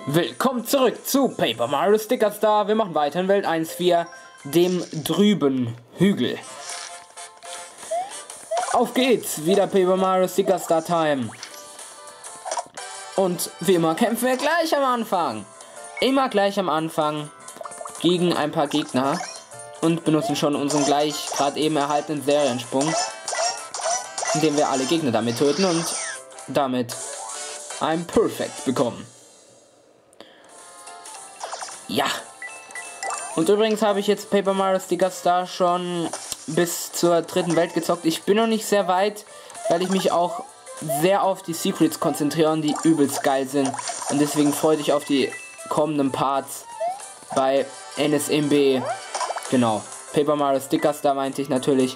Willkommen zurück zu Paper Mario Sticker Star. Wir machen weiter in Welt 1.4, dem drüben Hügel. Auf geht's, wieder Paper Mario Sticker Star Time. Und wie immer kämpfen wir gleich am Anfang. Immer gleich am Anfang gegen ein paar Gegner. Und benutzen schon unseren gleich gerade eben erhaltenen Seriensprung, indem wir alle Gegner damit töten und damit ein Perfect bekommen. Ja. Und übrigens habe ich jetzt Paper Mario Sticker Star schon bis zur dritten Welt gezockt. Ich bin noch nicht sehr weit, weil ich mich auch sehr auf die Secrets konzentriere, die übelst geil sind. Und deswegen freue ich auf die kommenden Parts bei NSMB. Genau. Paper Mario Sticker Star meinte ich natürlich.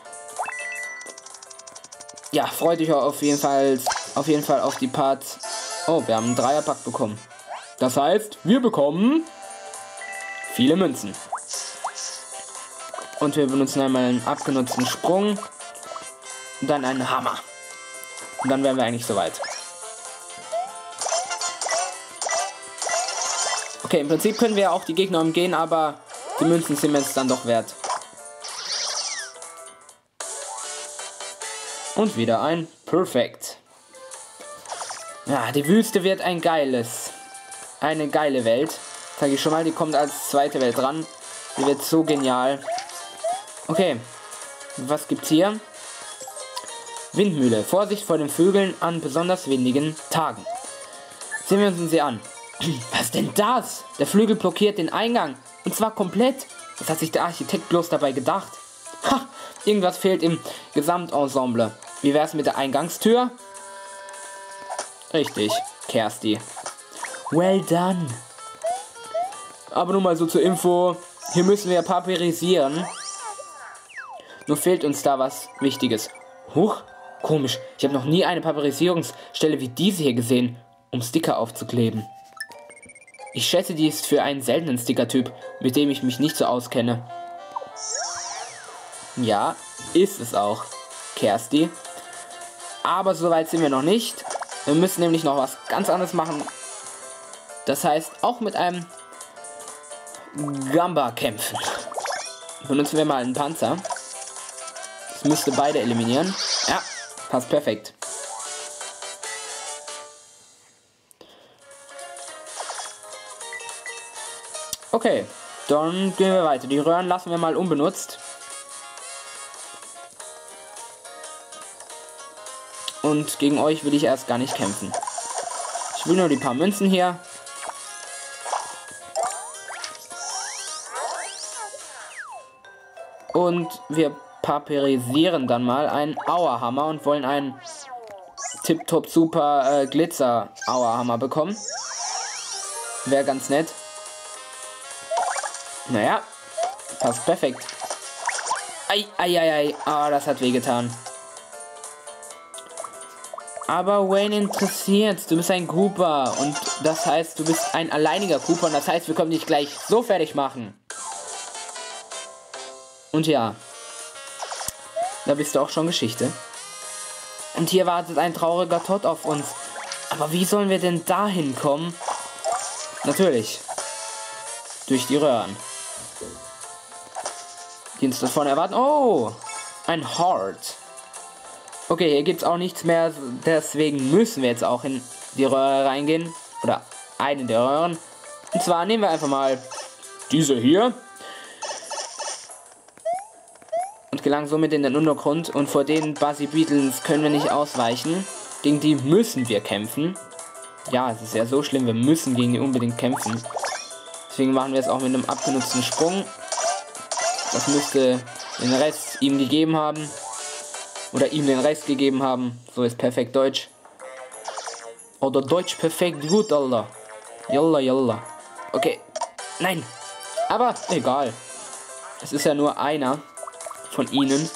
Ja, freut euch auf jeden Fall auf die Parts. Oh, wir haben einen Dreierpack bekommen. Das heißt, wir bekommen viele Münzen. Und wir benutzen einmal einen abgenutzten Sprung. Und dann einen Hammer. Und dann wären wir eigentlich soweit. Okay, im Prinzip können wir auch die Gegner umgehen, aber die Münzen sind mir jetzt dann doch wert. Und wieder ein Perfect. Ja, die Wüste wird eine geile Welt. Sage ich schon mal, die kommt als zweite Welt ran. Die wird so genial. Okay, was gibt's hier? Windmühle. Vorsicht vor den Vögeln an besonders windigen Tagen. Sehen wir uns sie an. Was denn das? Der Flügel blockiert den Eingang. Und zwar komplett. Was hat sich der Architekt bloß dabei gedacht? Ha, irgendwas fehlt im Gesamtensemble. Wie wär's mit der Eingangstür? Richtig, Kersti. Well done. Aber nur mal so zur Info. Hier müssen wir papyrisieren. Nur fehlt uns da was Wichtiges. Huch, komisch. Ich habe noch nie eine Papyrisierungsstelle wie diese hier gesehen, um Sticker aufzukleben. Ich schätze, die ist für einen seltenen Sticker-Typ, mit dem ich mich nicht so auskenne. Ja, ist es auch, Kersti. Aber so weit sind wir noch nicht. Wir müssen nämlich noch was ganz anderes machen. Das heißt, auch mit einem Gamba kämpfen. Benutzen wir mal einen Panzer. Das müsste beide eliminieren. Ja, passt perfekt. Okay, dann gehen wir weiter. Die Röhren lassen wir mal unbenutzt. Und gegen euch will ich erst gar nicht kämpfen. Ich will nur die paar Münzen hier. Und wir papyrisieren dann mal einen Auerhammer und wollen einen Tip-Top Super Glitzer Auerhammer bekommen. Wäre ganz nett. Naja, passt perfekt. Ei. Ah, das hat wehgetan. Aber Wayne interessiert. Du bist ein Koopa. Und das heißt, du bist ein alleiniger Koopa. Und das heißt, wir können dich gleich so fertig machen. Und ja. Da bist du auch schon Geschichte. Und hier wartet ein trauriger Tod auf uns. Aber wie sollen wir denn dahin kommen? Natürlich. Durch die Röhren. Die uns davon erwarten. Oh! Ein Heart. Okay, hier gibt es auch nichts mehr. Deswegen müssen wir jetzt auch in die Röhre reingehen. Oder eine der Röhren. Und zwar nehmen wir einfach mal diese hier. Und gelangen somit in den Untergrund. Und vor den Buzzy Beetles können wir nicht ausweichen. Gegen die müssen wir kämpfen. Ja, es ist ja so schlimm. Wir müssen gegen die unbedingt kämpfen. Deswegen machen wir es auch mit einem abgenutzten Sprung. Das müsste den Rest ihm gegeben haben. Oder ihm den Rest gegeben haben. So ist perfekt Deutsch. Oder Deutsch perfekt gut, Alter. Yalla. Okay. Nein. Aber egal. Es ist ja nur einer von ihnen.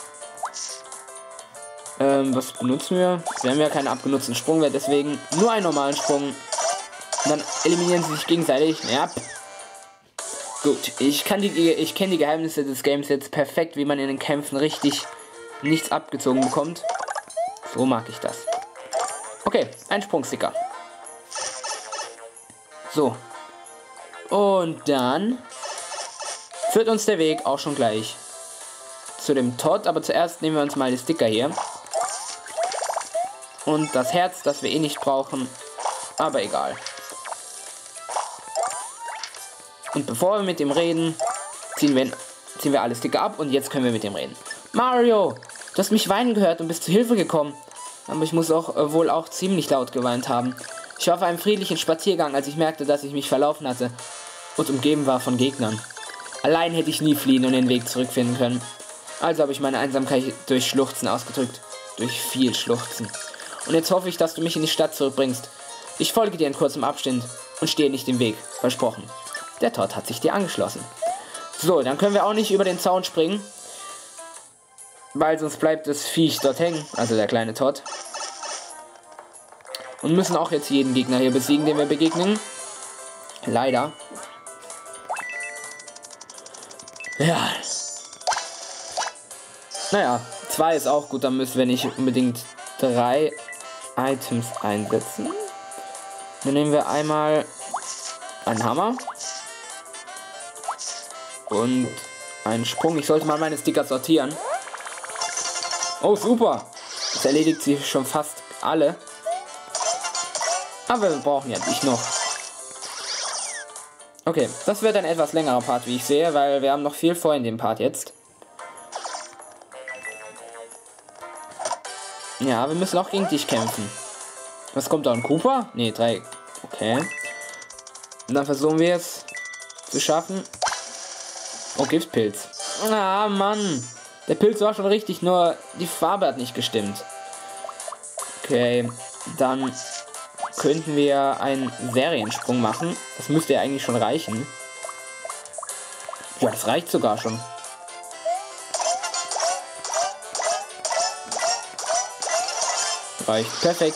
Was benutzen wir? Wir haben ja keinen abgenutzten Sprungwert, deswegen nur einen normalen Sprung. Und dann eliminieren sie sich gegenseitig. Ja. Gut, ich kenne die Geheimnisse des Games jetzt perfekt, wie man in den Kämpfen richtig nichts abgezogen bekommt. So mag ich das. Okay, ein Sprungsticker. So. Und dann führt uns der Weg auch schon gleich zu dem Todd. Aber zuerst nehmen wir uns mal die Sticker hier. Und das Herz, das wir eh nicht brauchen. Aber egal. Und bevor wir mit ihm reden, ziehen wir alle Sticker ab. Und jetzt können wir mit ihm reden. Mario, du hast mich weinen gehört und bist zu Hilfe gekommen. Aber ich muss auch wohl auch ziemlich laut geweint haben. Ich war auf einem friedlichen Spaziergang, als ich merkte, dass ich mich verlaufen hatte und umgeben war von Gegnern. Allein hätte ich nie fliehen und den Weg zurückfinden können. Also habe ich meine Einsamkeit durch Schluchzen ausgedrückt. Durch viel Schluchzen. Und jetzt hoffe ich, dass du mich in die Stadt zurückbringst. Ich folge dir in kurzem Abstand und stehe nicht im Weg. Versprochen. Der Todd hat sich dir angeschlossen. So, dann können wir auch nicht über den Zaun springen. Weil sonst bleibt das Viech dort hängen. Also der kleine Todd. Und müssen auch jetzt jeden Gegner hier besiegen, den wir begegnen. Leider. Ja. Naja, 2 ist auch gut. Dann müssen wir nicht unbedingt 3 Items einsetzen. Dann nehmen wir einmal einen Hammer. Und einen Sprung. Ich sollte mal meine Sticker sortieren. Oh, super. Das erledigt sie schon fast alle. Aber wir brauchen ja dich noch. Okay, das wird ein etwas längerer Part, wie ich sehe, weil wir haben noch viel vor in dem Part jetzt. Ja, wir müssen auch gegen dich kämpfen. Was kommt da? Ein Cooper? Ne, 3. Okay. Und dann versuchen wir es zu schaffen. Oh, Giftpilz. Ah, Mann. Der Pilz war schon richtig, nur die Farbe hat nicht gestimmt. Okay, dann könnten wir einen Seriensprung machen. Das müsste ja eigentlich schon reichen. Ja, das reicht sogar schon. Reicht. Perfekt.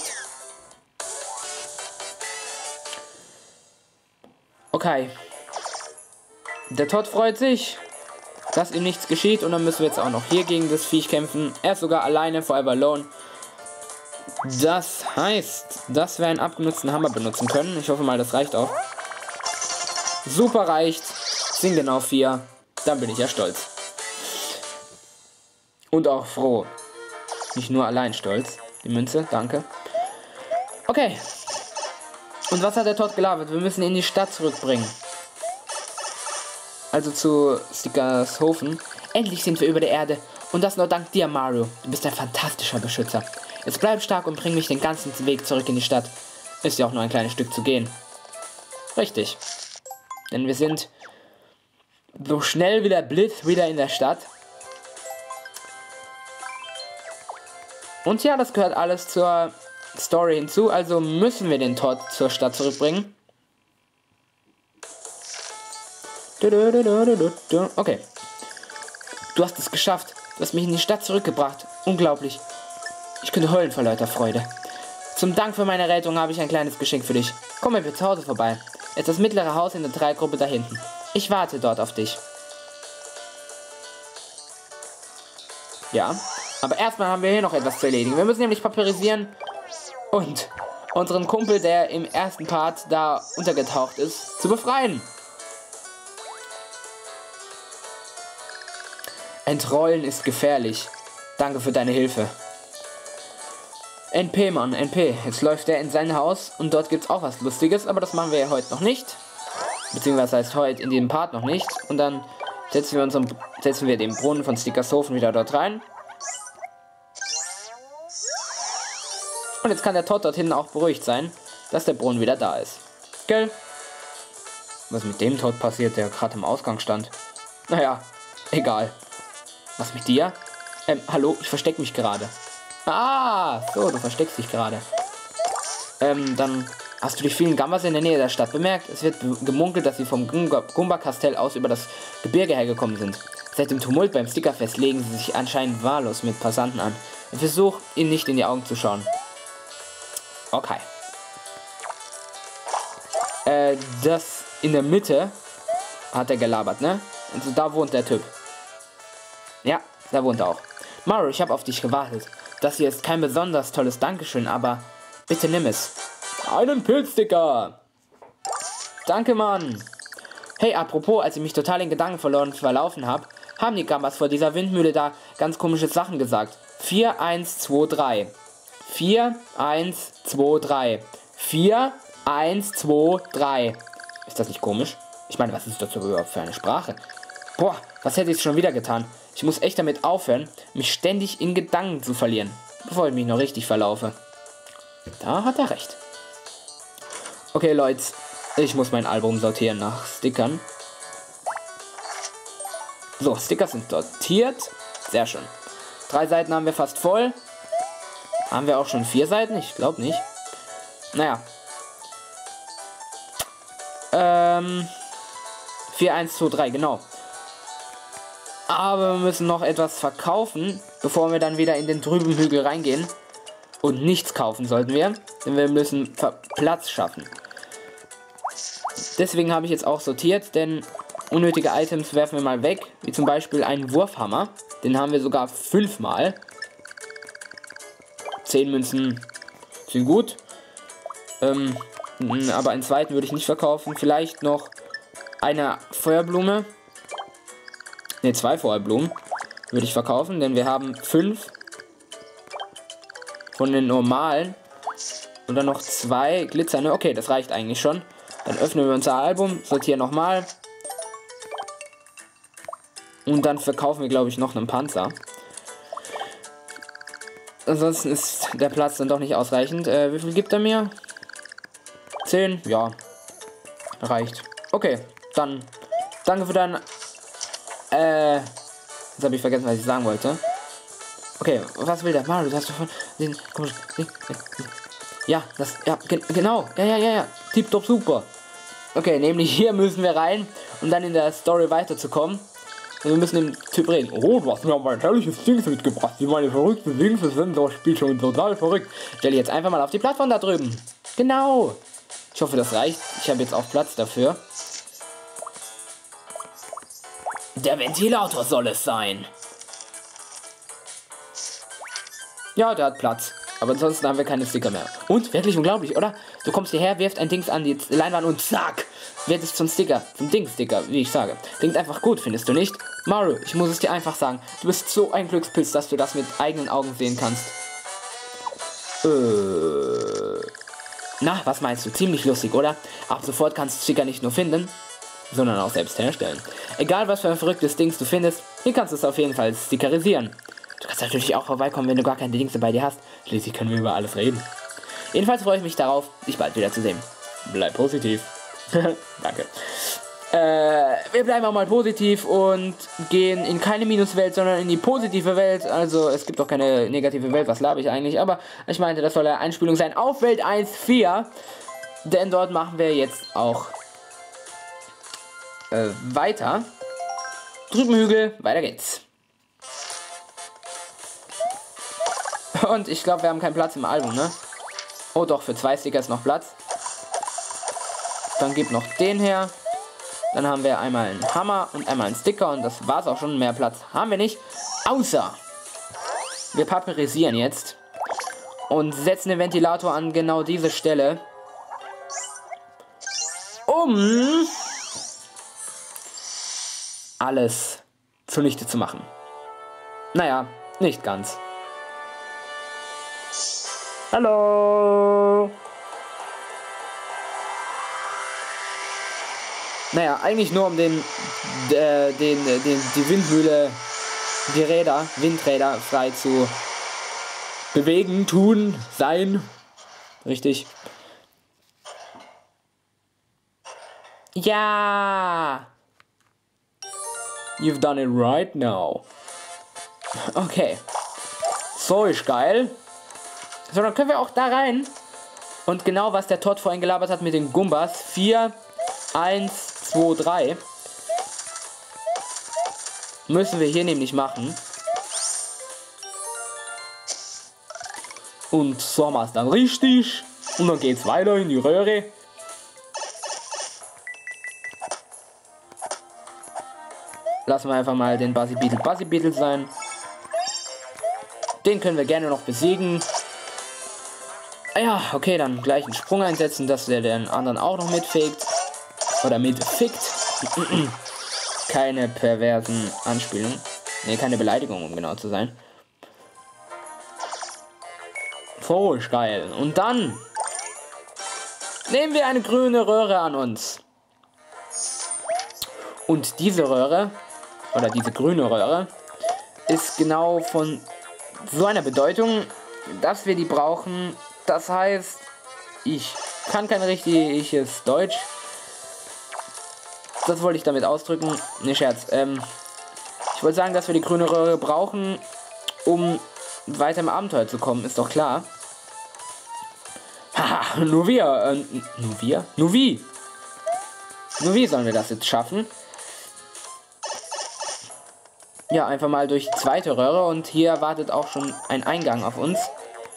Okay. Der Todd freut sich, dass ihm nichts geschieht. Und dann müssen wir jetzt auch noch hier gegen das Viech kämpfen. Er ist sogar alleine, forever alone. Das heißt, dass wir einen abgenutzten Hammer benutzen können. Ich hoffe mal, das reicht auch. Super, reicht. Sind genau 4. Dann bin ich ja stolz. Und auch froh. Nicht nur allein stolz. Die Münze, danke. Okay. Und was hat der Todd gelabert? Wir müssen ihn in die Stadt zurückbringen. Also zu Stickershofen. Endlich sind wir über der Erde. Und das nur dank dir, Mario. Du bist ein fantastischer Beschützer. Jetzt bleib stark und bring mich den ganzen Weg zurück in die Stadt. Ist ja auch nur ein kleines Stück zu gehen. Richtig. Denn wir sind so schnell wie der Blitz wieder in der Stadt. Und ja, das gehört alles zur Story hinzu. Also müssen wir den Todd zur Stadt zurückbringen. Okay. Du hast es geschafft. Du hast mich in die Stadt zurückgebracht. Unglaublich. Ich könnte heulen vor lauter Freude. Zum Dank für meine Rettung habe ich ein kleines Geschenk für dich. Komm mal bitte zu Hause vorbei. Es ist das mittlere Haus in der 3-Gruppe da hinten. Ich warte dort auf dich. Ja, aber erstmal haben wir hier noch etwas zu erledigen. Wir müssen nämlich papyrisieren und unseren Kumpel, der im ersten Part da untergetaucht ist, zu befreien. Entrollen ist gefährlich. Danke für deine Hilfe. NP, Mann, NP. Jetzt läuft er in sein Haus und dort gibt es auch was Lustiges, aber das machen wir ja heute noch nicht. Beziehungsweise heißt heute in diesem Part noch nicht. Und dann setzen wir den Brunnen von Stickershofen wieder dort rein. Und jetzt kann der Todd dort hinten auch beruhigt sein, dass der Brunnen wieder da ist. Gell? Was mit dem Todd passiert, der gerade im Ausgang stand? Naja, egal. Was mit dir? Hallo, ich verstecke mich gerade. Ah, so, du versteckst dich gerade. Dann hast du die vielen Gambas in der Nähe der Stadt bemerkt? Es wird gemunkelt, dass sie vom Goomba-Kastell aus über das Gebirge hergekommen sind. Seit dem Tumult beim Stickerfest legen sie sich anscheinend wahllos mit Passanten an. Ich versuche, ihnen nicht in die Augen zu schauen. Okay. Das in der Mitte hat er gelabert, ne? Also da wohnt der Typ. Ja, da wohnt er auch. Mario, ich habe auf dich gewartet. Das hier ist kein besonders tolles Dankeschön, aber bitte nimm es. Einen Pilzsticker! Danke, Mann. Hey, apropos, als ich mich total in Gedanken verloren und verlaufen habe, haben die Gambas vor dieser Windmühle da ganz komische Sachen gesagt. 4, 1, 2, 3. 4, 1, 2, 3. 4, 1, 2, 3. Ist das nicht komisch? Ich meine, was ist das überhaupt für eine Sprache? Boah, was hätte ich schon wieder getan? Ich muss echt damit aufhören, mich ständig in Gedanken zu verlieren, bevor ich mich noch richtig verlaufe. Da hat er recht. Okay, Leute, ich muss mein Album sortieren nach Stickern. So, Sticker sind sortiert. Sehr schön. 3 Seiten haben wir fast voll. Haben wir auch schon 4 Seiten? Ich glaube nicht. Naja. 4, 1, 2, 3, genau. Aber wir müssen noch etwas verkaufen, bevor wir dann wieder in den trüben Hügel reingehen. Und nichts kaufen sollten wir, denn wir müssen Platz schaffen. Deswegen habe ich jetzt auch sortiert, denn unnötige Items werfen wir mal weg, wie zum Beispiel einen Wurfhammer. Den haben wir sogar 5-mal. 10 Münzen sind gut. Aber einen zweiten würde ich nicht verkaufen. Vielleicht noch eine Feuerblume. Ne, 2 Feuerblumen würde ich verkaufen, denn wir haben 5 von den normalen. Und dann noch 2 glitzernde. Okay, das reicht eigentlich schon. Dann öffnen wir unser Album, sortieren nochmal. Und dann verkaufen wir, glaube ich, noch einen Panzer. Ansonsten ist der Platz dann doch nicht ausreichend. Wie viel gibt er mir? 10? Ja. Reicht. Okay, dann danke für dein... Jetzt habe ich vergessen, was ich sagen wollte. Okay, was will der Mario? Du hast davon den... Ja, das... Ja, genau. Ja. Tipptopp super. Okay, nämlich hier müssen wir rein, um dann in der Story weiterzukommen. Und wir müssen dem Typ reden. Oh, du hast mir aber ein herrliches Dings mitgebracht. Ich meine, verrückte Dings, das sind das Spiel schon total verrückt. Stell jetzt einfach mal auf die Plattform da drüben. Genau. Ich hoffe, das reicht. Ich habe jetzt auch Platz dafür. Der Ventilator soll es sein. Ja, der hat Platz. Aber ansonsten haben wir keine Sticker mehr. Und wirklich unglaublich, oder? Du kommst hierher, wirfst ein Dings an die Leinwand und zack, wird es zum Sticker. Zum Ding-Sticker, wie ich sage. Klingt einfach gut, findest du nicht? Mario, ich muss es dir einfach sagen. Du bist so ein Glückspilz, dass du das mit eigenen Augen sehen kannst. Na, was meinst du? Ziemlich lustig, oder? Ab sofort kannst du Sticker nicht nur finden, sondern auch selbst herstellen. Egal, was für ein verrücktes Dings du findest, hier kannst du es auf jeden Fall stickerisieren. Du kannst natürlich auch vorbeikommen, wenn du gar keine Dings bei dir hast. Schließlich können wir über alles reden. Jedenfalls freue ich mich darauf, dich bald wieder zu sehen. Bleib positiv. Danke. Wir bleiben auch mal positiv und gehen in keine Minuswelt, sondern in die positive Welt. Also es gibt auch keine negative Welt, was laber ich eigentlich. Aber ich meinte, das soll eine Einspielung sein auf Welt 1.4. Denn dort machen wir jetzt auch weiter. Drüben Hügel, weiter geht's. Und ich glaube, wir haben keinen Platz im Album, ne? Oh doch, für 2 Sticker ist noch Platz. Dann gib noch den her. Dann haben wir einmal einen Hammer und einmal einen Sticker. Und das war's auch schon. Mehr Platz haben wir nicht. Außer wir papyrisieren jetzt. Und setzen den Ventilator an genau diese Stelle. Um alles zunichte zu machen. Naja, nicht ganz. Hallo. Naja, eigentlich nur um die Windmühle, die Windräder frei zu bewegen, tun, sein. Richtig. Ja. You've done it right now. Okay. So ist geil. So, dann können wir auch da rein. Und genau, was der Todd vorhin gelabert hat mit den Gumbas. 4, 1, 2, 3. Müssen wir hier nämlich machen. Und so haben wir es dann richtig. Und dann geht es weiter in die Röhre. Lassen wir einfach mal den Buzzy Beetle sein. Den können wir gerne noch besiegen. Ja, okay, dann gleich einen Sprung einsetzen, dass der den anderen auch noch mitfegt. Oder mit fickt. Keine perversen Anspielungen. Ne, keine Beleidigung, um genau zu sein. Voll geil. Und dann nehmen wir eine grüne Röhre an uns. Und diese Röhre, oder diese grüne Röhre, ist genau von so einer Bedeutung, dass wir die brauchen. Das heißt, ich kann kein richtiges Deutsch. Das wollte ich damit ausdrücken. Ne, Scherz. Ich wollte sagen, dass wir die grüne Röhre brauchen, um weiter im Abenteuer zu kommen. Ist doch klar. Haha, nur wir. Nur wir? Nur wie? Nur wie sollen wir das jetzt schaffen? Ja, einfach mal durch die zweite Röhre und hier wartet auch schon ein Eingang auf uns.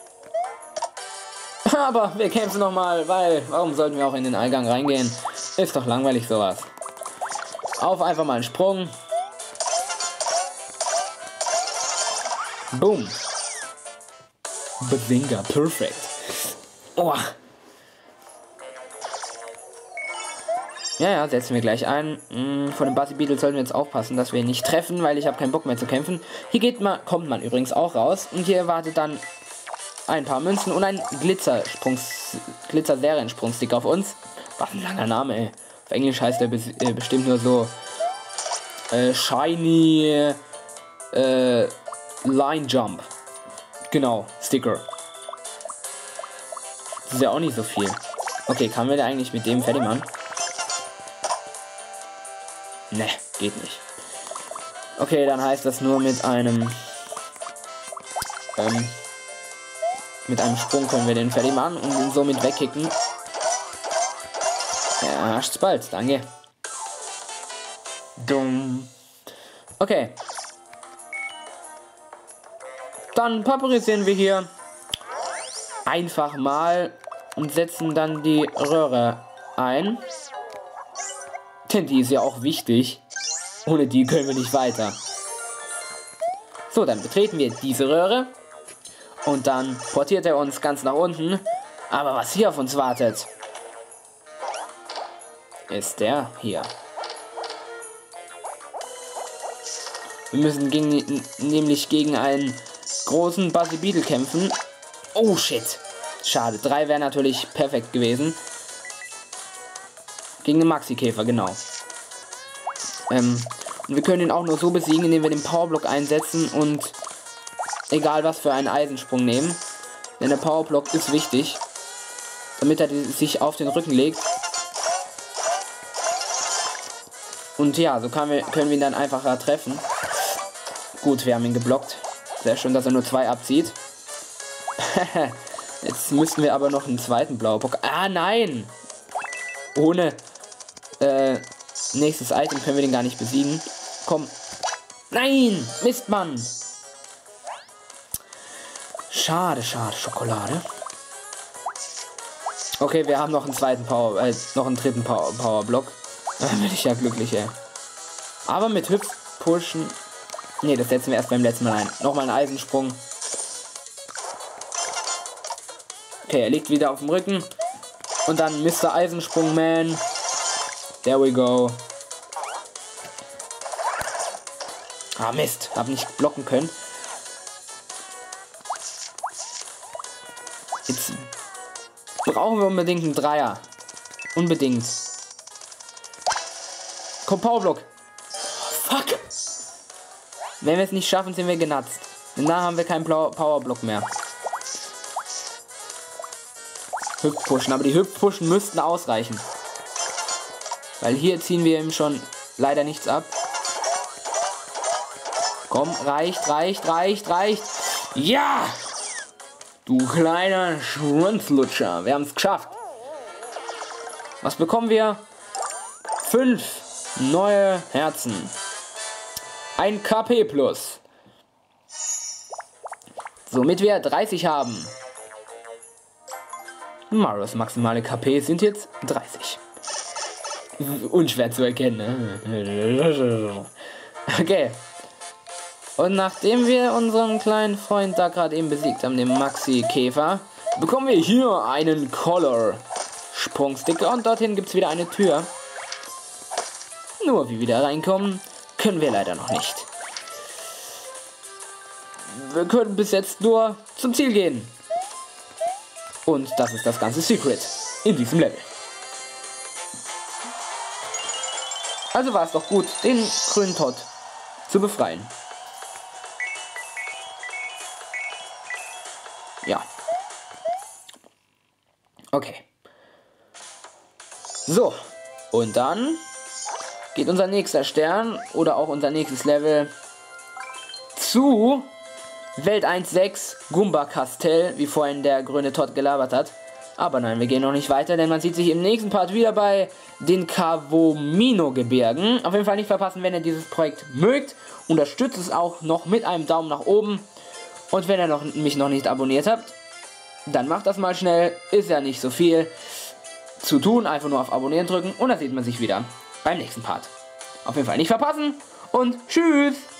Aber wir kämpfen nochmal, weil warum sollten wir auch in den Eingang reingehen? Ist doch langweilig sowas. Auf einfach mal einen Sprung. Boom. Bazinga, perfekt. Oh. Ja, setzen wir gleich ein. Von dem Buzzy Beetle sollten wir jetzt aufpassen, dass wir ihn nicht treffen, weil ich habe keinen Bock mehr zu kämpfen. Hier kommt man übrigens auch raus. Und hier wartet dann ein paar Münzen und ein Glitzer-Seriensprungstick auf uns. Was ein langer Name, ey. Auf Englisch heißt er bestimmt nur so Shiny Line Jump. Genau, Sticker. Das ist ja auch nicht so viel. Okay, kann wir da eigentlich mit dem fertig machen? Ne, geht nicht. Okay, dann heißt das nur mit einem Sprung können wir den fertig machen und ihn somit wegkicken. Ja, hast bald, danke. Dumm. Okay. Dann papyrisieren wir hier einfach mal und setzen dann die Röhre ein. Denn die ist ja auch wichtig. Ohne die können wir nicht weiter. So, dann betreten wir diese Röhre. Und dann portiert er uns ganz nach unten. Aber was hier auf uns wartet, ist der hier. Wir müssen nämlich gegen einen großen Buzzy Beetle kämpfen. Oh shit. Schade. 3 wäre natürlich perfekt gewesen. Gegen den Maxi-Käfer, genau. Und wir können ihn auch nur so besiegen, indem wir den Powerblock einsetzen und egal was für einen Eisensprung nehmen. Denn der Powerblock ist wichtig, damit er sich auf den Rücken legt. Und ja, so können wir ihn dann einfacher treffen. Gut, wir haben ihn geblockt. Sehr schön, dass er nur 2 abzieht. Jetzt müssten wir aber noch einen zweiten Blaubock. Ah, nein! Ohne nächstes Item können wir den gar nicht besiegen. Komm. Nein! Mist, Mann! Schade, schade, Schokolade. Okay, wir haben noch einen zweiten noch einen dritten Powerblock. Dann bin ich ja glücklich, ey. Aber mit Hüpfpushen. Ne, das setzen wir erst beim letzten Mal ein. Nochmal einen Eisensprung. Okay, er liegt wieder auf dem Rücken. Und dann Mr. Eisensprung Man. There we go. Ah, Mist. Hab nicht blocken können. Jetzt brauchen wir unbedingt einen Dreier. Unbedingt. Komm, Powerblock. Fuck. Wenn wir es nicht schaffen, sind wir genatzt. Denn da haben wir keinen Powerblock mehr. Hüpfpushen, aber die Hüpfpushen müssten ausreichen. Weil hier ziehen wir ihm schon leider nichts ab. Komm, reicht. Ja! Du kleiner Schwanzlutscher. Wir haben es geschafft. Was bekommen wir? 5 neue Herzen. Ein KP plus. Somit wir 30 haben. Marios maximale KP sind jetzt 30. Unschwer zu erkennen. Ne? Okay. Und nachdem wir unseren kleinen Freund da gerade eben besiegt haben, den Maxi-Käfer, bekommen wir hier einen Color-Sprungsticker und dorthin gibt es wieder eine Tür. Nur wie wir da reinkommen, können wir leider noch nicht. Wir können bis jetzt nur zum Ziel gehen. Und das ist das ganze Secret in diesem Level. Also war es doch gut, den grünen Todd zu befreien. Ja. Okay. So. Und dann geht unser nächster Stern oder auch unser nächstes Level zu Welt 1.6 Goomba Castell, wie vorhin der grüne Todd gelabert hat. Aber nein, wir gehen noch nicht weiter, denn man sieht sich im nächsten Part wieder bei den Kawomino-Gebirgen. Auf jeden Fall nicht verpassen, wenn ihr dieses Projekt mögt. Unterstützt es auch noch mit einem Daumen nach oben. Und wenn ihr mich noch nicht abonniert habt, dann macht das mal schnell. Ist ja nicht so viel zu tun. Einfach nur auf Abonnieren drücken und dann sieht man sich wieder beim nächsten Part. Auf jeden Fall nicht verpassen und tschüss!